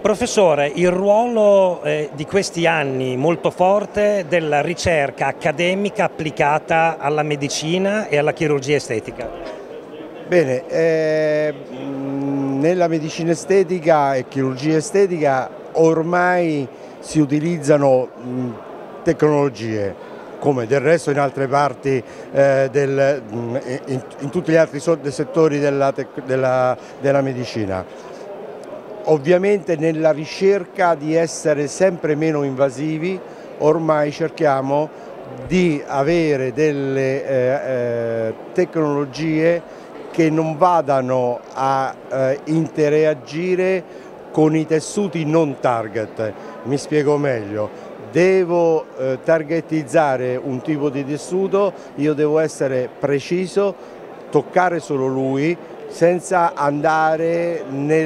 Professore, il ruolo di questi anni molto forte della ricerca accademica applicata alla medicina e alla chirurgia estetica. Bene, nella medicina estetica e chirurgia estetica ormai si utilizzano tecnologie, come del resto in altre parti, in tutti gli altri settori della medicina. Ovviamente nella ricerca di essere sempre meno invasivi, ormai cerchiamo di avere delle tecnologie che non vadano a interagire con i tessuti non target. Mi spiego meglio. Devo targetizzare un tipo di tessuto, io devo essere preciso, toccare solo lui, senza andare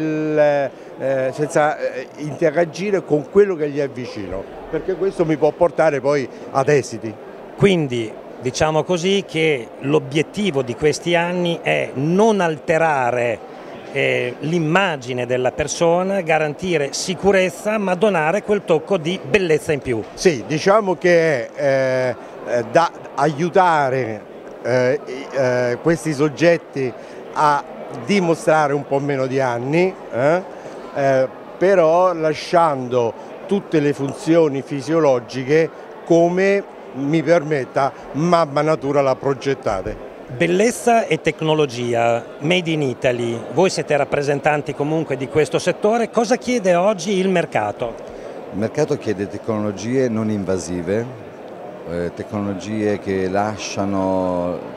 senza interagire con quello che gli è vicino, perché questo mi può portare poi ad esiti. Quindi diciamo così che l'obiettivo di questi anni è non alterare l'immagine della persona, garantire sicurezza ma donare quel tocco di bellezza in più. Sì, diciamo che è da aiutare questi soggetti a dimostrare un po' meno di anni, però lasciando tutte le funzioni fisiologiche come mi permetta mamma natura l'ha progettate. Bellezza e tecnologia, made in Italy, voi siete rappresentanti comunque di questo settore, cosa chiede oggi il mercato? Il mercato chiede tecnologie non invasive, tecnologie che lasciano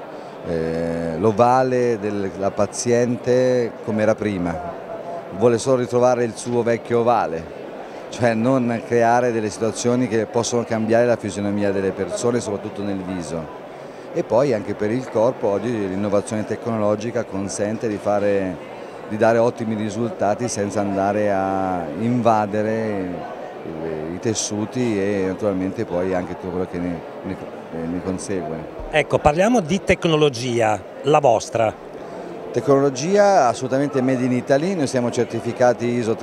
l'ovale della paziente come era prima, vuole solo ritrovare il suo vecchio ovale, cioè non creare delle situazioni che possono cambiare la fisionomia delle persone, soprattutto nel viso. E poi anche per il corpo oggi l'innovazione tecnologica consente di dare ottimi risultati senza andare a invadere i tessuti e naturalmente poi anche tutto quello che ne consegue. Ecco, parliamo di tecnologia, la vostra. Tecnologia assolutamente made in Italy, noi siamo certificati ISO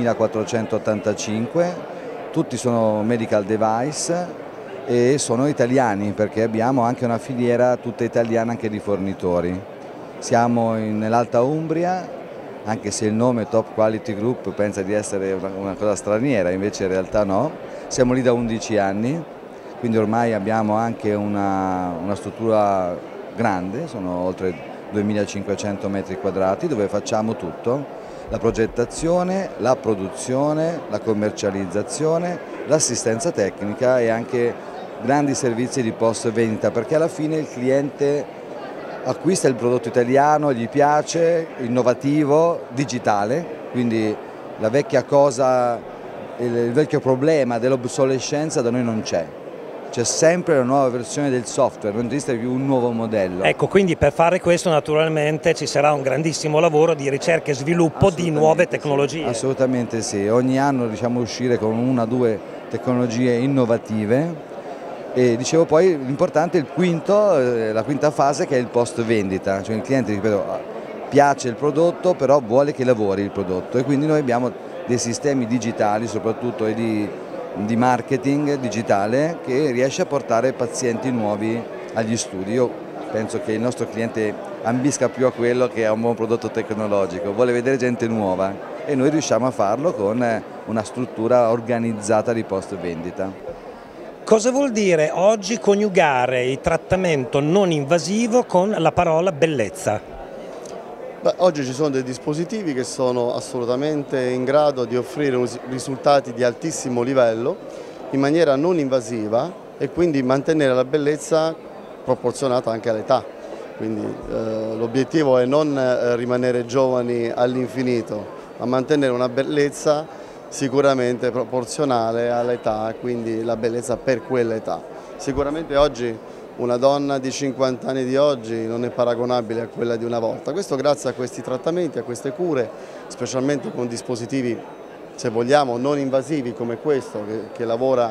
13485, tutti sono medical device e sono italiani perché abbiamo anche una filiera tutta italiana anche di fornitori. Siamo nell'Alta Umbria, anche se il nome Top Quality Group pensa di essere una cosa straniera, invece in realtà no. Siamo lì da 11 anni, quindi ormai abbiamo anche una struttura grande, sono oltre 2500 metri quadrati dove facciamo tutto, la progettazione, la produzione, la commercializzazione, l'assistenza tecnica e anche grandi servizi di post vendita, perché alla fine il cliente acquista il prodotto italiano, gli piace, innovativo, digitale, quindi la vecchia cosa, il vecchio problema dell'obsolescenza da noi non c'è. C'è sempre la nuova versione del software, non esiste più un nuovo modello. Ecco, quindi per fare questo naturalmente ci sarà un grandissimo lavoro di ricerca e sviluppo di nuove tecnologie. Assolutamente sì, ogni anno riusciamo a uscire con una o due tecnologie innovative e dicevo poi l'importante è la quinta fase che è il post vendita, cioè il cliente, ripeto, piace il prodotto però vuole che lavori il prodotto e quindi noi abbiamo dei sistemi digitali soprattutto di marketing digitale che riesce a portare pazienti nuovi agli studi. Io penso che il nostro cliente ambisca più a quello che a un buon prodotto tecnologico, vuole vedere gente nuova e noi riusciamo a farlo con una struttura organizzata di post vendita. Cosa vuol dire oggi coniugare il trattamento non invasivo con la parola bellezza? Beh, oggi ci sono dei dispositivi che sono assolutamente in grado di offrire risultati di altissimo livello in maniera non invasiva e quindi mantenere la bellezza proporzionata anche all'età. Quindi l'obiettivo è non rimanere giovani all'infinito, ma mantenere una bellezza sicuramente proporzionale all'età, quindi la bellezza per quell'età. Sicuramente oggi una donna di 50 anni di oggi non è paragonabile a quella di una volta. Questo grazie a questi trattamenti, a queste cure, specialmente con dispositivi, se vogliamo, non invasivi come questo che lavora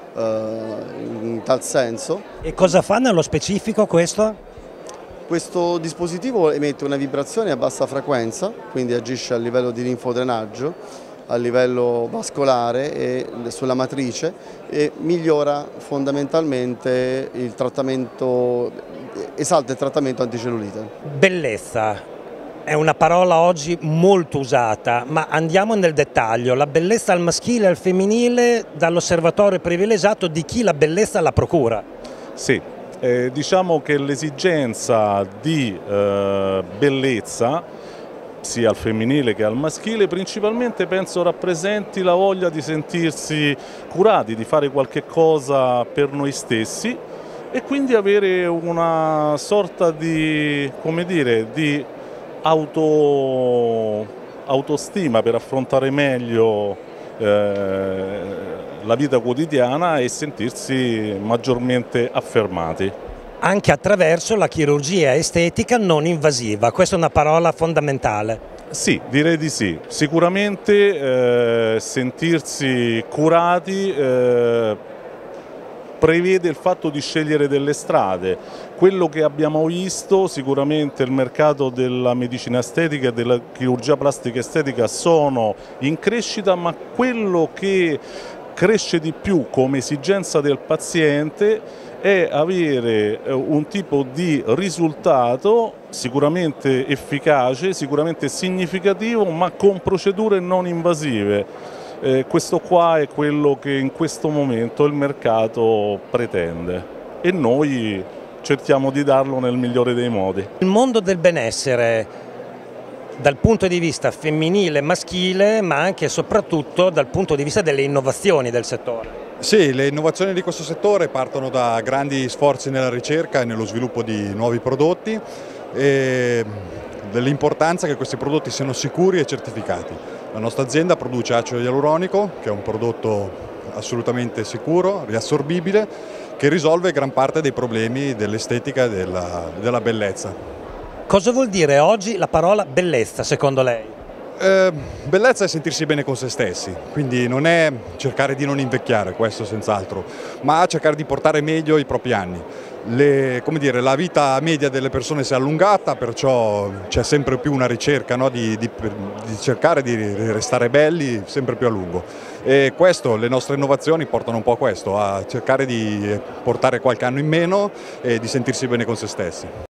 in tal senso. E cosa fa nello specifico questo? Questo dispositivo emette una vibrazione a bassa frequenza, quindi agisce a livello di linfodrenaggio a livello vascolare e sulla matrice e migliora fondamentalmente il trattamento, esalta il trattamento anticellulite. Bellezza è una parola oggi molto usata, ma andiamo nel dettaglio. La bellezza al maschile e al femminile dall'osservatorio privilegiato di chi la bellezza la procura. Sì, diciamo che l'esigenza di bellezza sia al femminile che al maschile principalmente penso rappresenti la voglia di sentirsi curati, di fare qualche cosa per noi stessi e quindi avere una sorta di, come dire, di autostima per affrontare meglio la vita quotidiana e sentirsi maggiormente affermati. Anche attraverso la chirurgia estetica non invasiva, questa è una parola fondamentale. Sì, direi di sì. Sicuramente sentirsi curati prevede il fatto di scegliere delle strade. Quello che abbiamo visto, sicuramente il mercato della medicina estetica e della chirurgia plastica estetica sono in crescita, ma quello che cresce di più come esigenza del paziente è avere un tipo di risultato sicuramente efficace, sicuramente significativo, ma con procedure non invasive. Questo qua è quello che in questo momento il mercato pretende e noi cerchiamo di darlo nel migliore dei modi. Il mondo del benessere dal punto di vista femminile e maschile, ma anche e soprattutto dal punto di vista delle innovazioni del settore. Sì, le innovazioni di questo settore partono da grandi sforzi nella ricerca e nello sviluppo di nuovi prodotti e dell'importanza che questi prodotti siano sicuri e certificati. La nostra azienda produce acido ialuronico, che è un prodotto assolutamente sicuro, riassorbibile, che risolve gran parte dei problemi dell'estetica e della bellezza. Cosa vuol dire oggi la parola bellezza secondo lei? Bellezza è sentirsi bene con se stessi, quindi non è cercare di non invecchiare, questo senz'altro, ma cercare di portare meglio i propri anni. Come dire, la vita media delle persone si è allungata, perciò c'è sempre più una ricerca, no, di cercare di restare belli sempre più a lungo. E questo, le nostre innovazioni portano un po' a questo, a cercare di portare qualche anno in meno e di sentirsi bene con se stessi.